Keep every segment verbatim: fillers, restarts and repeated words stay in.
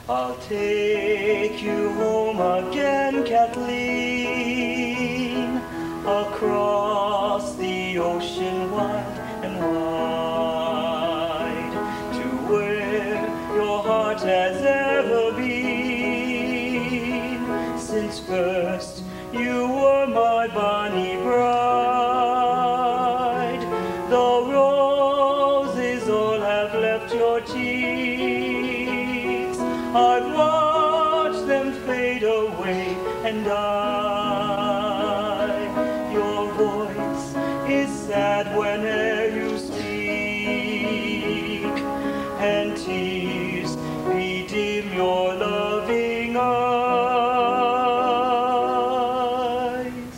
I'll take you home again, Kathleen, across the ocean wide and wide, to where your heart has ever been, since first you were my bonny bride. The roses all have left your cheeks, I've watched them fade away and die. Your voice is sad whene'er you speak, and tears bedim your loving eyes.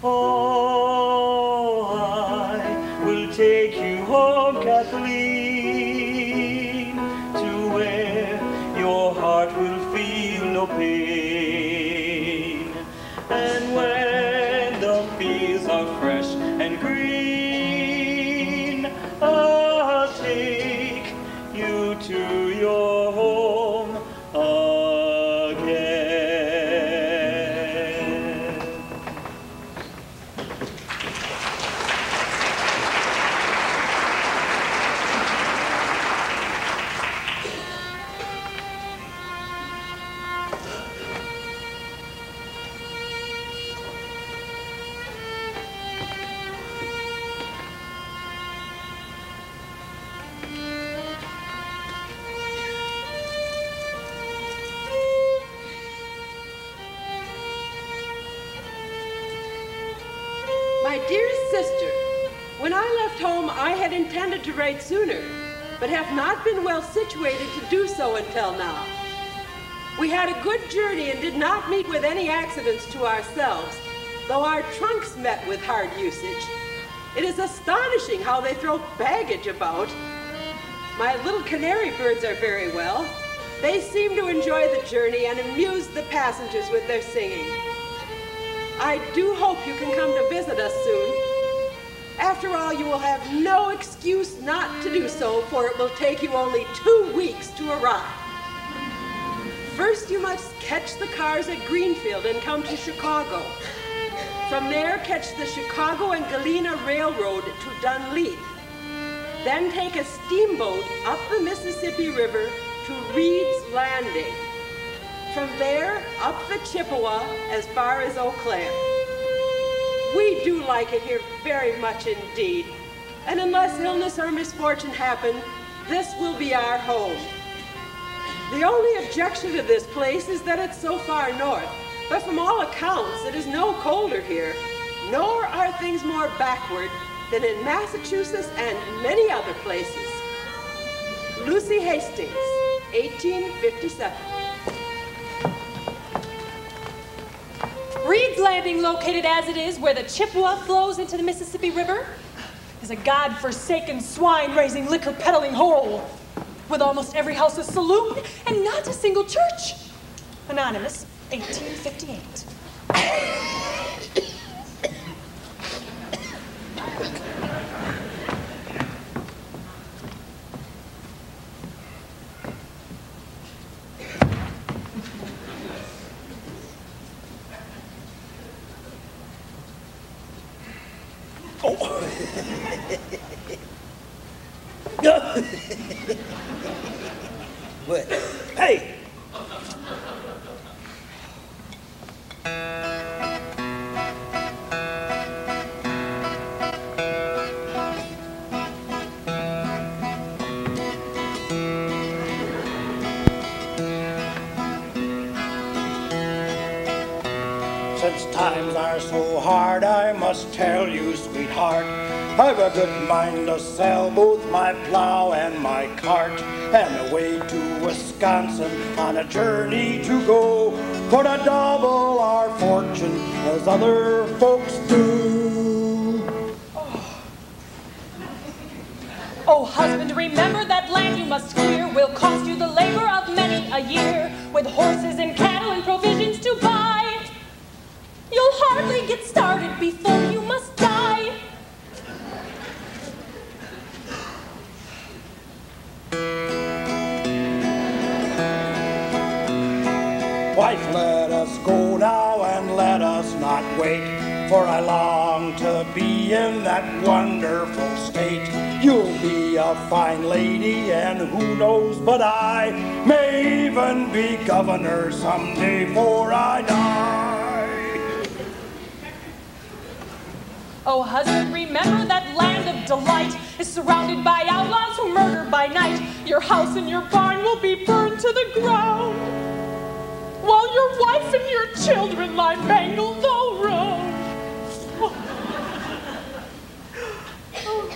Oh, I will take you home, Kathleen, to where your heart will feel no pain. And when the fields are fresh and green, I'll take you to your home again. My dearest sister, when I left home, I had intended to write sooner, but have not been well situated to do so until now. We had a good journey and did not meet with any accidents to ourselves, though our trunks met with hard usage. It is astonishing how they throw baggage about. My little canary birds are very well. They seem to enjoy the journey and amuse the passengers with their singing. I do hope you can come to visit us soon. After all, you will have no excuse not to do so, for it will take you only two weeks to arrive. First, you must catch the cars at Greenfield and come to Chicago. From there, catch the Chicago and Galena Railroad to Dunleith. Then take a steamboat up the Mississippi River to Reed's Landing. From there, up the Chippewa as far as Eau Claire. We do like it here very much indeed, and unless illness or misfortune happen, this will be our home. The only objection to this place is that it's so far north, but from all accounts, it is no colder here, nor are things more backward than in Massachusetts and many other places. Lucy Hastings, eighteen fifty-seven. Reed's Landing, located as it is where the Chippewa flows into the Mississippi River, is a god-forsaken, swine-raising, liquor-peddling hole, with almost every house a saloon and not a single church. Anonymous, eighteen fifty-eight. What? Hey! Since times are so hard, I must tell you, sweetheart, I've a good mind to sell both my plow and my cart, and away to Wisconsin on a journey to go, for to double our fortune as other folks do. Oh. Oh, husband, remember that land you must clear will cost you the labor of many a year, with horses and cattle and provisions to buy. You'll hardly get started before you must die. Wife, let us go now and let us not wait, for I long to be in that wonderful state. You'll be a fine lady, and who knows but I may even be governor someday before I die. Oh, husband, remember that land of delight is surrounded by outlaws who murder by night. Your house and your barn will be burned to the ground, while your wife and your children lie mangled all round. Oh. Oh.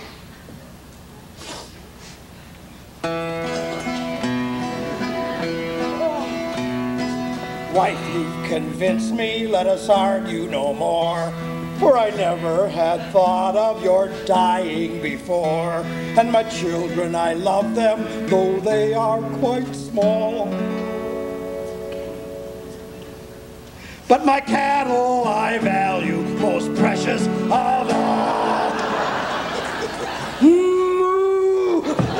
Wife, you've convinced me, let us argue no more, for I never had thought of your dying before. And my children, I love them, though they are quite small. But my cattle I value most precious of all. Moo!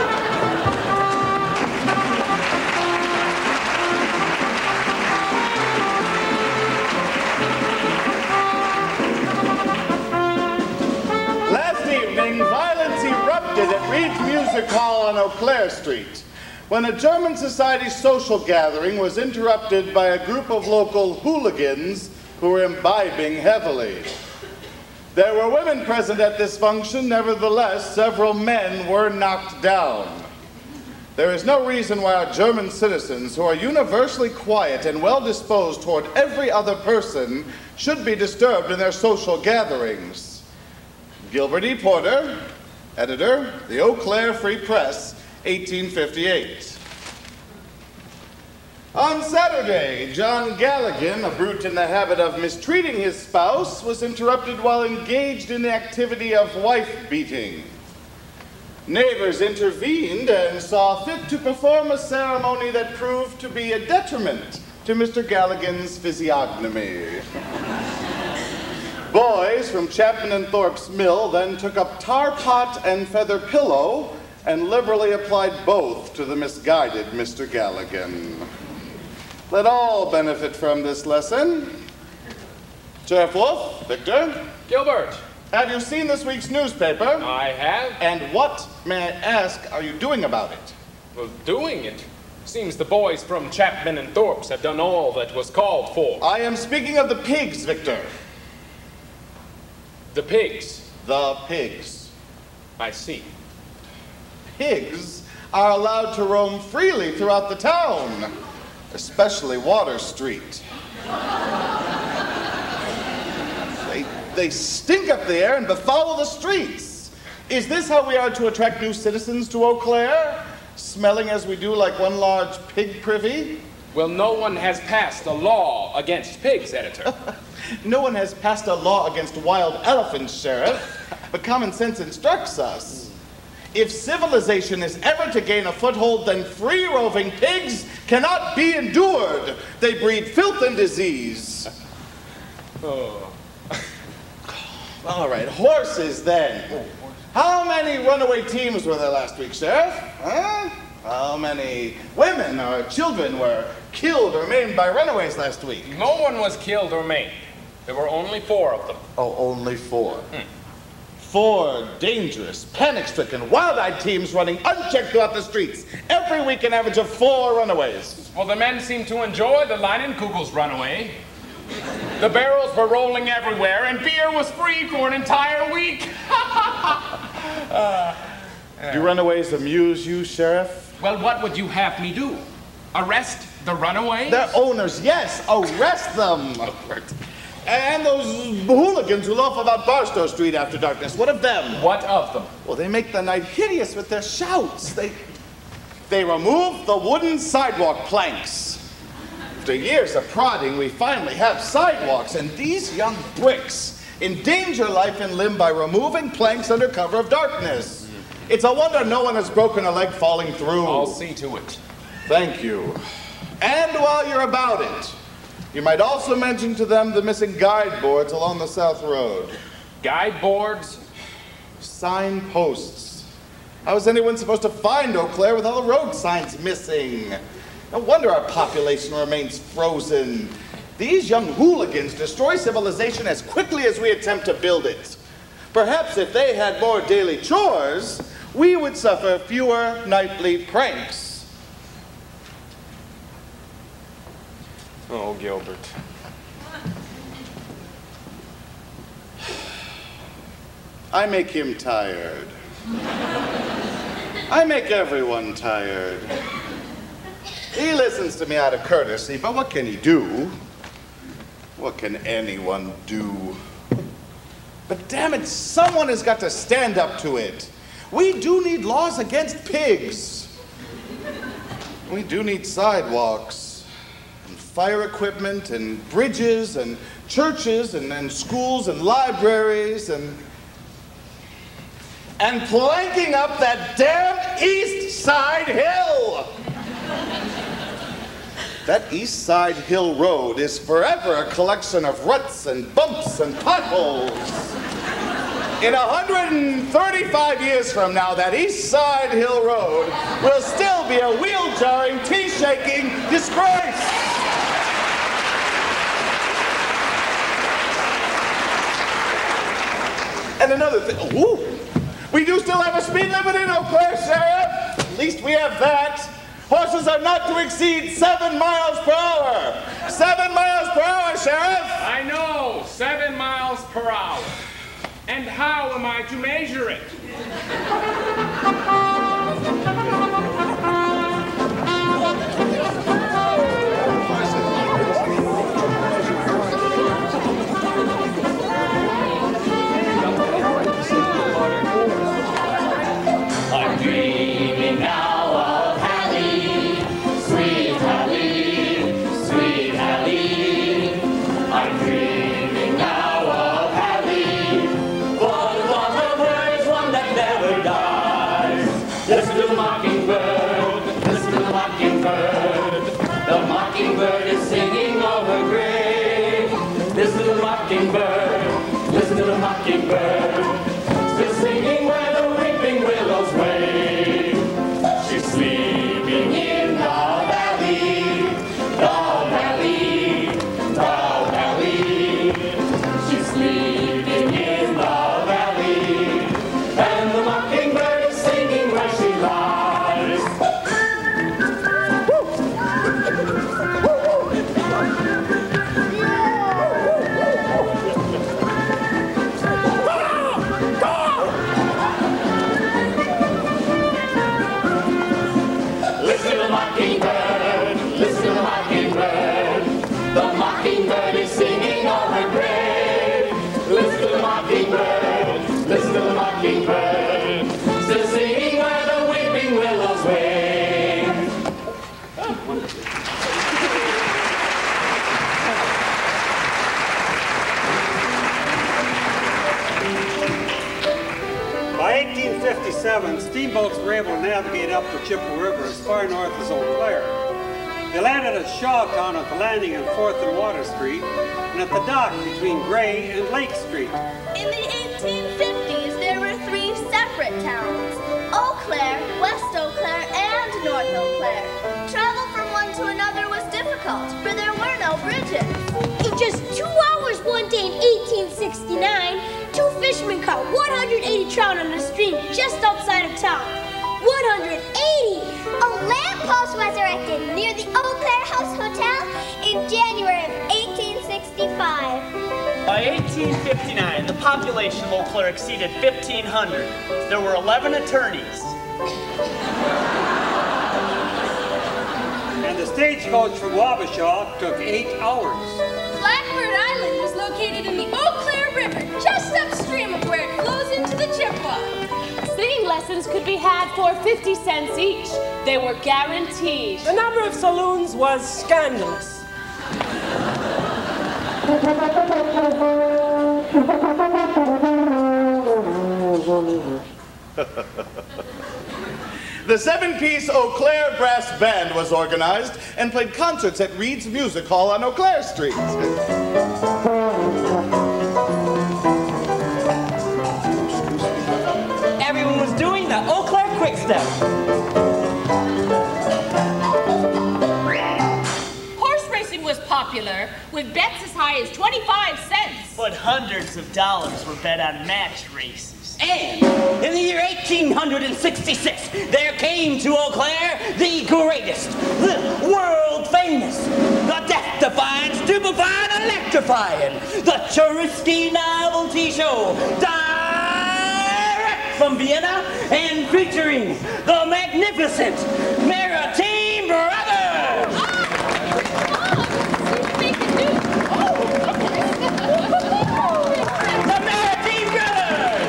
Last evening, violence erupted at Reed's Music Hall on Eau Claire Street, when a German Society social gathering was interrupted by a group of local hooligans who were imbibing heavily. There were women present at this function, nevertheless, several men were knocked down. There is no reason why our German citizens, who are universally quiet and well-disposed toward every other person, should be disturbed in their social gatherings. Gilbert E. Porter, editor, the Eau Claire Free Press, eighteen fifty-eight. On Saturday, John Galligan, a brute in the habit of mistreating his spouse, was interrupted while engaged in the activity of wife-beating. Neighbors intervened and saw fit to perform a ceremony that proved to be a detriment to Mister Galligan's physiognomy. Boys from Chapman and Thorpe's mill then took up tar pot and feather pillow and liberally applied both to the misguided Mister Galligan. Let all benefit from this lesson. Sheriff Wolf, Victor. Gilbert. Have you seen this week's newspaper? I have. And what, may I ask, are you doing about it? Well, doing it? Seems the boys from Chapman and Thorpe's have done all that was called for. I am speaking of the pigs, Victor. The pigs? The pigs. I see. Pigs are allowed to roam freely throughout the town, especially Water Street. they, they stink up the air and befoul the streets. Is this how we are to attract new citizens to Eau Claire? Smelling as we do like one large pig privy? Well, no one has passed a law against pigs, editor. No one has passed a law against wild elephants, Sheriff, but common sense instructs us. If civilization is ever to gain a foothold, then free-roving pigs cannot be endured. They breed filth and disease. Oh. All right, horses then. How many runaway teams were there last week, Sheriff? Huh? How many women or children were killed or maimed by runaways last week? No one was killed or maimed. There were only four of them. Oh, only four. Hmm. Four dangerous, panic-stricken, wild-eyed teams running unchecked throughout the streets. Every week an average of four runaways. Well, the men seemed to enjoy the Leinenkugel's runaway. The barrels were rolling everywhere, and beer was free for an entire week. uh, do runaways amuse you, Sheriff? Well, what would you have me do? Arrest the runaways? Their owners, yes. Arrest them. And those hooligans who loaf about Barstow Street after darkness, what of them? What of them? Well, they make the night hideous with their shouts. They, they remove the wooden sidewalk planks. After years of prodding, we finally have sidewalks, and these young bricks endanger life and limb by removing planks under cover of darkness. It's a wonder no one has broken a leg falling through. I'll see to it. Thank you. And while you're about it, you might also mention to them the missing guide boards along the South Road. Guide boards? Signposts. How is anyone supposed to find Eau Claire with all the road signs missing? No wonder our population remains frozen. These young hooligans destroy civilization as quickly as we attempt to build it. Perhaps if they had more daily chores, we would suffer fewer nightly pranks. Oh, Gilbert. I make him tired. I make everyone tired. He listens to me out of courtesy, but what can he do? What can anyone do? But damn it, someone has got to stand up to it. We do need laws against pigs. We do need sidewalks, and fire equipment, and bridges, and churches, and, and schools, and libraries, and... and planking up that damn East Side Hill! That East Side Hill Road is forever a collection of ruts and bumps and potholes. In one hundred thirty-five years from now, that East Side Hill Road will still be a wheel-jarring, tea-shaking disgrace. And another thing, ooh, we do still have a speed limit in Eau Claire, Sheriff. At least we have that. Horses are not to exceed seven miles per hour. Seven miles per hour, Sheriff. I know, seven miles per hour. And how am I to measure it? I'm dreaming now of Hallie, sweet Hallie, sweet Hallie. I'm dreaming now of Hallie, one of the birds, one that never dies. Listen to the mockingbird, listen to the mockingbird. The mockingbird is singing of her grave. Listen to the mockingbird, listen to the mockingbird. Still singing where the weeping willows wave. She's sleeping in the valley, the valley, the valley. She's sleeping in the valley, and the mockingbird is singing where she lies. Listen to the mockingbird, listen to the mockingbird. The mockingbird is singing on her grave. Listen to the mockingbird, listen to the mockingbird. Still singing where the weeping willows wave. By eighteen fifty-seven, steamboats were able to navigate up the Chippewa River as far north as Eau Claire. They landed at Shawtown at the landing on fourth and Water Street, and at the dock between Gray and Lake Street. In the eighteen fifties, there were three separate towns: Eau Claire, West Eau Claire, and North Eau Claire. Travel from one to another was difficult, for there were no bridges. In just two hours one day in eighteen sixty-nine, two fishermen caught one hundred eighty trout on a stream just outside of town. one hundred eighty! A lamppost was erected near the Eau Claire House Hotel in January of eighteen sixty-five. By eighteen fifty-nine, the population of Eau Claire exceeded fifteen hundred. There were eleven attorneys. And the stagecoach from Wabasha took eight hours. Blackbird Island is located in the Eau Claire River, just upstream of where it flows into the Chippewa. Singing lessons could be had for fifty cents each. They were guaranteed. The number of saloons was scandalous. The seven-piece Eau Claire Brass Band was organized and played concerts at Reed's Music Hall on Eau Claire Street. Everyone was doing the Eau Claire quick step. popular, with bets as high as twenty-five cents. But hundreds of dollars were bet on match races. And in the year eighteen sixty-six, there came to Eau Claire the greatest, the world famous, the death-defying, stupefying, electrifying, the touristy novelty show, direct from Vienna and featuring the magnificent Maritime Brothers. The Maritime Brothers.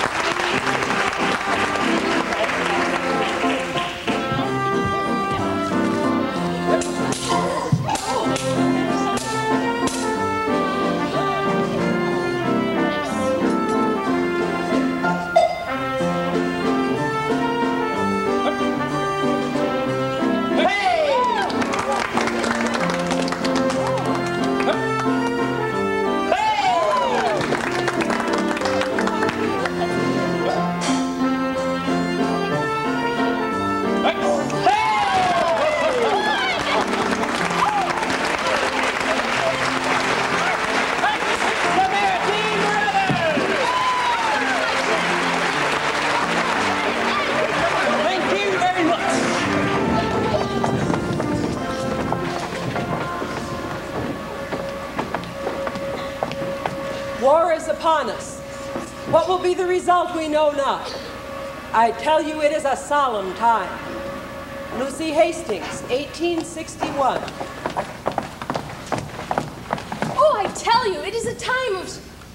War is upon us. What will be the result we know not. I tell you it is a solemn time. Lucy Hastings, eighteen sixty-one. Oh, I tell you, it is a time of...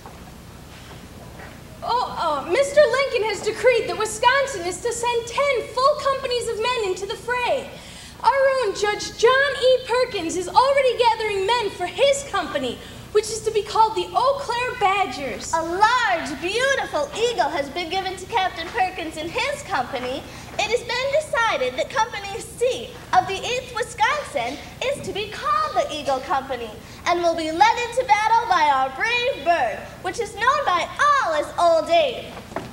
Oh, uh, Mister Lincoln has decreed that Wisconsin is to send ten full companies of men into the fray. Our own Judge John E. Perkins is already gathering men for his company, which is to be called the Eau Claire Badgers. A large, beautiful eagle has been given to Captain Perkins and his company. It has been decided that Company C of the eighth Wisconsin is to be called the Eagle Company and will be led into battle by our brave bird, which is known by all as Old Abe.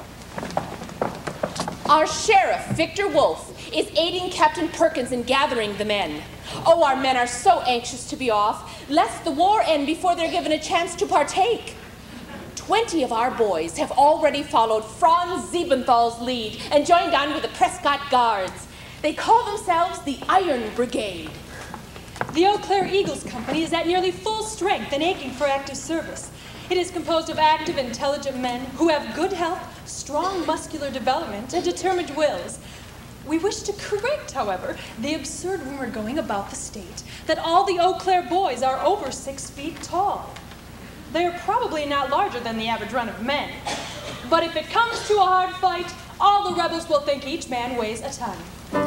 Our sheriff, Victor Wolfe, is aiding Captain Perkins in gathering the men. Oh, our men are so anxious to be off, lest the war end before they're given a chance to partake. Twenty of our boys have already followed Franz Siebenthal's lead and joined on with the Prescott Guards. They call themselves the Iron Brigade. The Eau Claire Eagles Company is at nearly full strength and aching for active service. It is composed of active, intelligent men who have good health, strong muscular development, and determined wills. We wish to correct, however, the absurd rumor going about the state that all the Eau Claire boys are over six feet tall. They are probably not larger than the average run of men. But if it comes to a hard fight, all the rebels will think each man weighs a ton.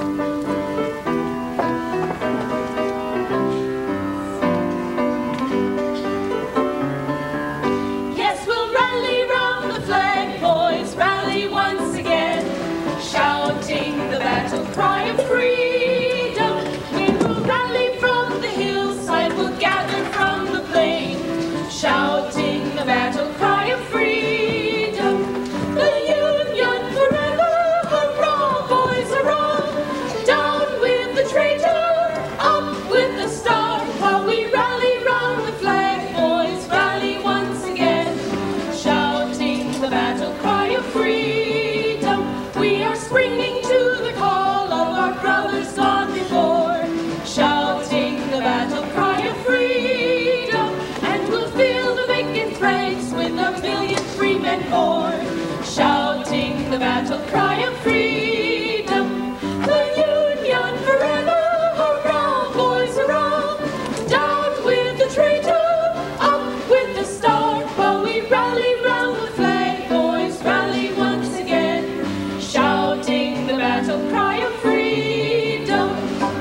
Yes, we'll rally round the flag, boys, rally once again, shouting the battle cry of freedom. We will rally from the hillside, we'll gather from the plain, shouting the battle cry of freedom. The Union forever, hurrah, boys, hurrah! Down with the traitor, up with the star, while we rally round the flag, boys, rally once again, shouting the battle cry of freedom. We are springing to the call of our brothers gone before, shouting the battle cry of freedom, and we'll fill the vacant ranks with a million free men more, shouting the battle cry of freedom. The Union forever, hurrah, boys, hurrah! Down with the traitor, up with the star, while we rally round the flag, boys, rally once again, shouting the battle cry of freedom.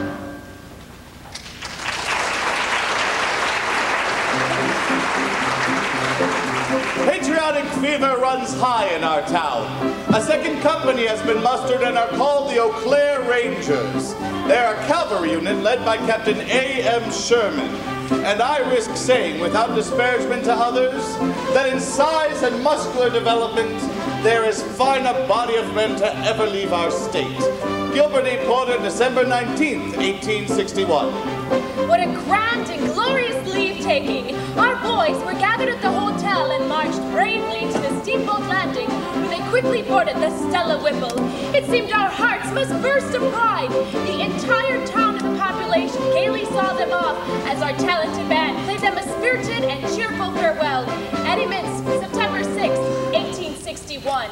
Patriotic fever runs high in our town. A second company has been mustered and are called the Eau Claire Rangers. They are a cavalry unit led by Captain A M Sherman. And I risk saying, without disparagement to others, that in size and muscular development, they're as fine a body of men to ever leave our state. Gilbert A. Porter, December nineteenth, eighteen sixty-one. What a grand and glorious boys were gathered at the hotel and marched bravely to the steamboat landing, where they quickly boarded the Stella Whipple. It seemed our hearts must burst of pride. The entire town and the population gaily saw them off as our talented band played them a spirited and cheerful farewell. Eddie Mintz, September sixth, eighteen sixty-one.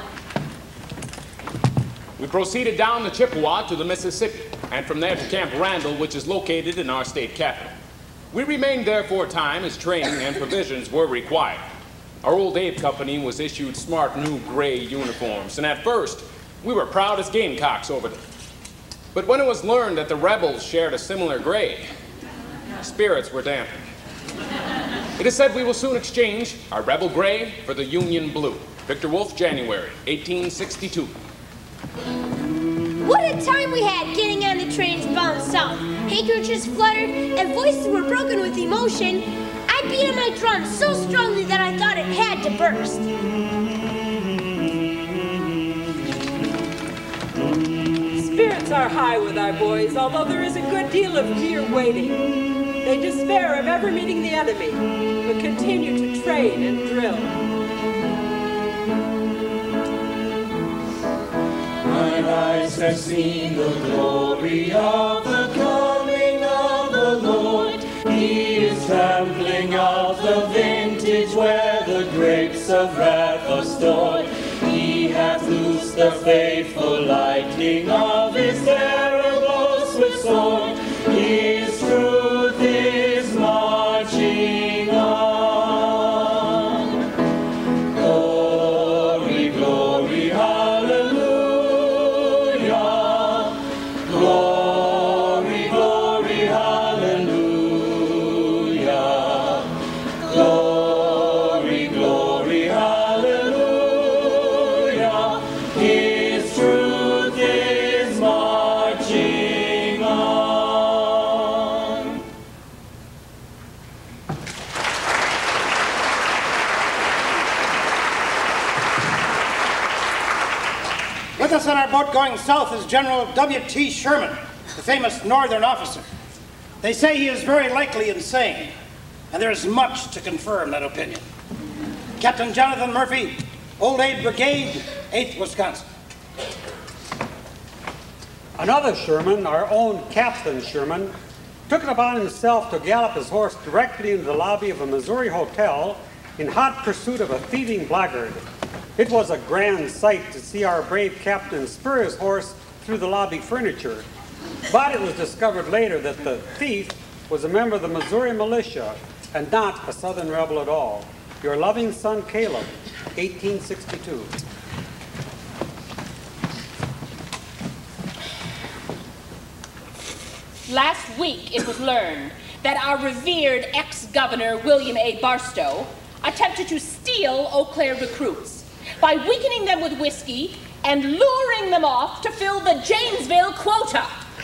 We proceeded down the Chippewa to the Mississippi, and from there to Camp Randall, which is located in our state capital. We remained there for a time as training and provisions were required. Our old Abe company was issued smart new gray uniforms, and at first, we were proud as gamecocks over them. But when it was learned that the rebels shared a similar gray, spirits were dampened. It is said we will soon exchange our rebel gray for the Union blue. Victor Wolf, January, eighteen sixty-two. What a time we had getting on the trains bound south. Handkerchiefs fluttered and voices were broken with emotion. I beat on my drum so strongly that I thought it had to burst. Spirits are high with our boys, although there is a good deal of fear waiting. They despair of ever meeting the enemy, but continue to train and drill. Mine eyes have seen the glory of the coming of the Lord. He is trampling out the vintage where the grapes of wrath are stored. He hath loosed the faithful lightning of his terrible swift sword. His truth is marching on. Glory, glory, hallelujah. Glory, glory, hallelujah. Glory, glory, hallelujah. His truth is marching on. With us on our boat going south is General W T Sherman, the famous Northern officer. They say he is very likely insane, and there is much to confirm that opinion. Captain Jonathan Murphy, Old Aid Brigade, eighth Wisconsin. Another Sherman, our own Captain Sherman, took it upon himself to gallop his horse directly into the lobby of a Missouri hotel in hot pursuit of a thieving blackguard. It was a grand sight to see our brave captain spur his horse through the lobby furniture. But it was discovered later that the thief was a member of the Missouri militia and not a Southern rebel at all. Your loving son, Caleb, eighteen sixty-two. Last week, it was learned that our revered ex-governor, William A. Barstow, attempted to steal Eau Claire recruits by weakening them with whiskey and luring them off to fill the Janesville quota.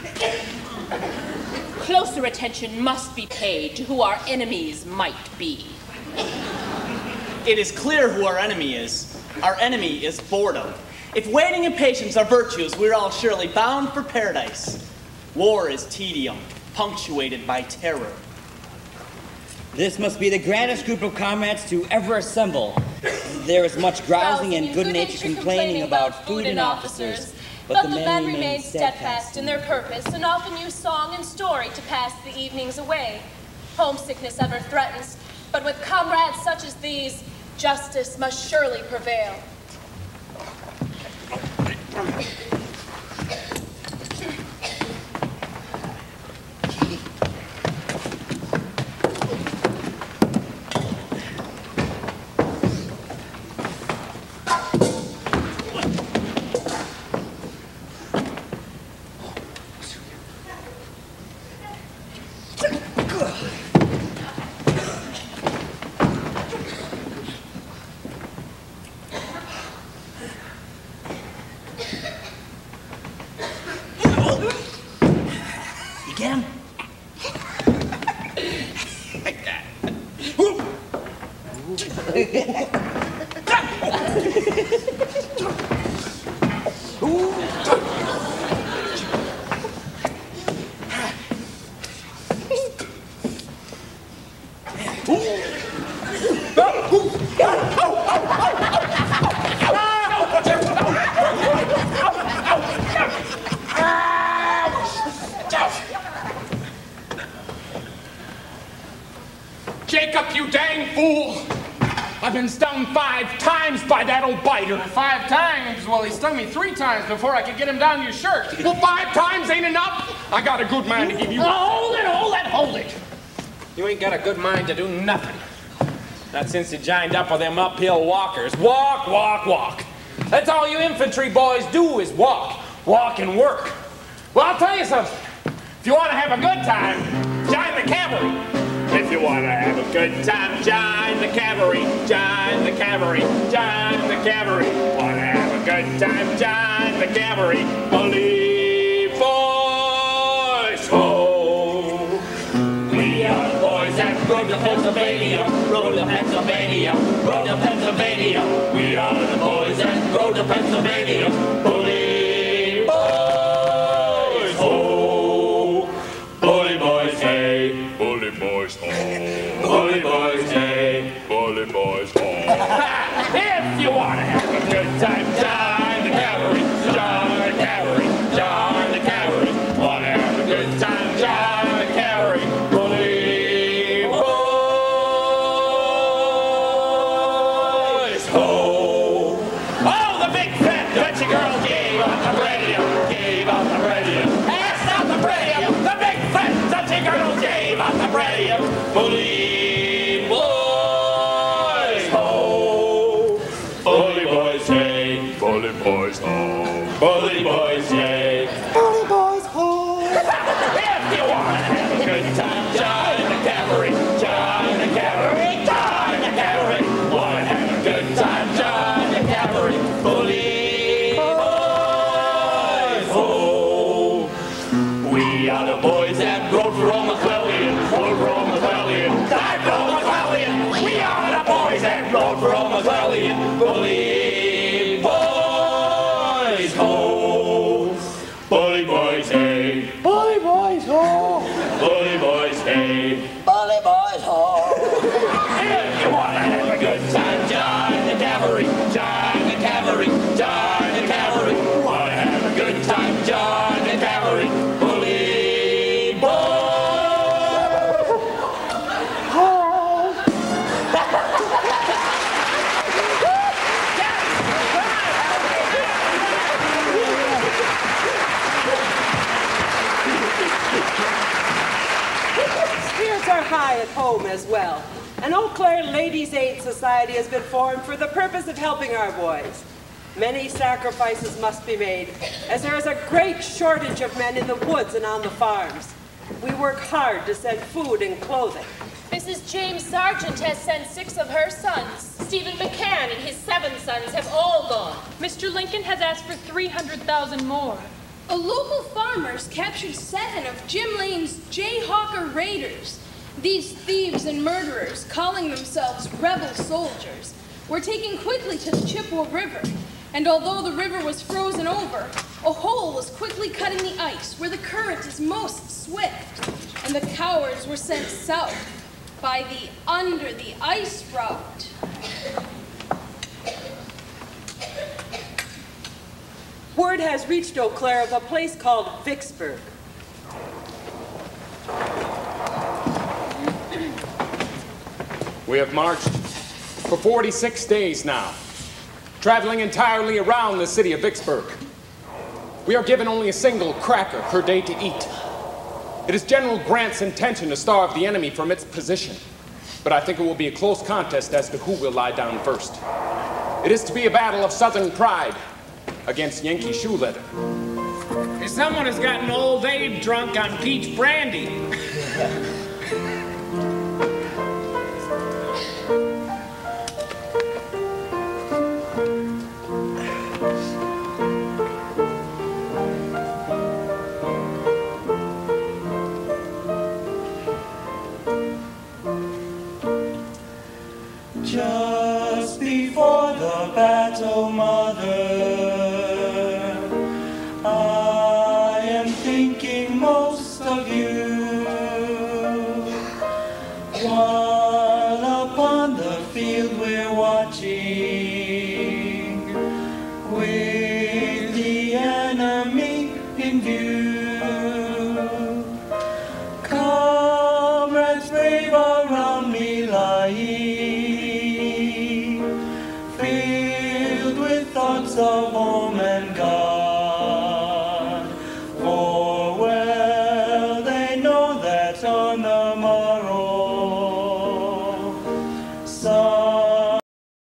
Closer attention must be paid to who our enemies might be. It is clear who our enemy is. Our enemy is boredom. If waiting and patience are virtues, we're all surely bound for paradise. War is tedium, punctuated by terror. This must be the grandest group of comrades to ever assemble. There is much grousing and good-natured complaining about food and officers, but the men remain steadfast in their purpose and often use song and story to pass the evenings away. Homesickness ever threatens, but with comrades such as these, justice must surely prevail. Jacob, you dang fool! I've been stung five times by that old biter. Five times? Well, he stung me three times before I could get him down your shirt. Well, five times ain't enough. I got a good mind to give you. Oh, hold it, hold it, hold it. You ain't got a good mind to do nothing. Not since you joined up with them uphill walkers. Walk, walk, walk. That's all you infantry boys do is walk. Walk and work. Well, I'll tell you something. If you want to have a good time, join the cavalry. If you want to have a good time, join the cavalry, join the cavalry, join the cavalry. Want to have a good time, join the cavalry. Believe boys, ho! We are the boys that rode to Pennsylvania, rode to Pennsylvania, rode to Pennsylvania. We are the boys that rode to Pennsylvania. Believe boys, ho! Bully boys, hey! Bully boys, ho! Bully boys, hey! Bully boys, ho! If you want to have a good time, join the cavalry, join the cavalry, join the cavalry. Want to have a good time, join the cavalry. Bully boys, ho! Oh, the big fat Dutchy girl gave up the radio, gave up the radio. That's not the radio, the big fat Dutchy girl gave up the radio. Bully boys, ho! Bully boys, hey! Bully boys, ho! Bully boys, hey! Bully boys, ho! If you want to have a good time, join the cavalry, join the cavalry, join the cavalry. Want to have a good time, join the cavalry. Bully boys, ho! We are the boys that rode for Old McClellan, rode for Old McClellan, died for Old McClellan. We are the boys that rode for Old McClellan. Bully boys, ho! Bully boys, hey! Bully boys, ho! Bully boys, hey! Bully boys, ho! If you want to have a good time, join the cavalry, join the cavalry, join the cavalry. Want to have a good time, join the cavalry. Bully boys, ho! Spirits are high at home as well. An Eau Claire Ladies' Aid Society has been formed for the purpose of helping our boys. Many sacrifices must be made, as there is a great shortage of men in the woods and on the farms. We work hard to send food and clothing. Missus James Sargent has sent six of her sons. Stephen McCann and his seven sons have all gone. Mister Lincoln has asked for three hundred thousand more. A local farmers captured seven of Jim Lane's Jayhawker Raiders. These thieves and murderers, calling themselves rebel soldiers, were taken quickly to the Chippewa River. And although the river was frozen over, a hole was quickly cut in the ice where the current is most swift, and the cowards were sent south by the under the ice route. Word has reached Eau Claire of a place called Vicksburg. We have marched for forty-six days now, traveling entirely around the city of Vicksburg. We are given only a single cracker per day to eat. It is General Grant's intention to starve the enemy from its position, but I think it will be a close contest as to who will lie down first. It is to be a battle of Southern pride against Yankee shoe leather. Someone has gotten old Abe drunk on peach brandy. Just before the battle, mother, I am thinking most of you. While upon the field in view.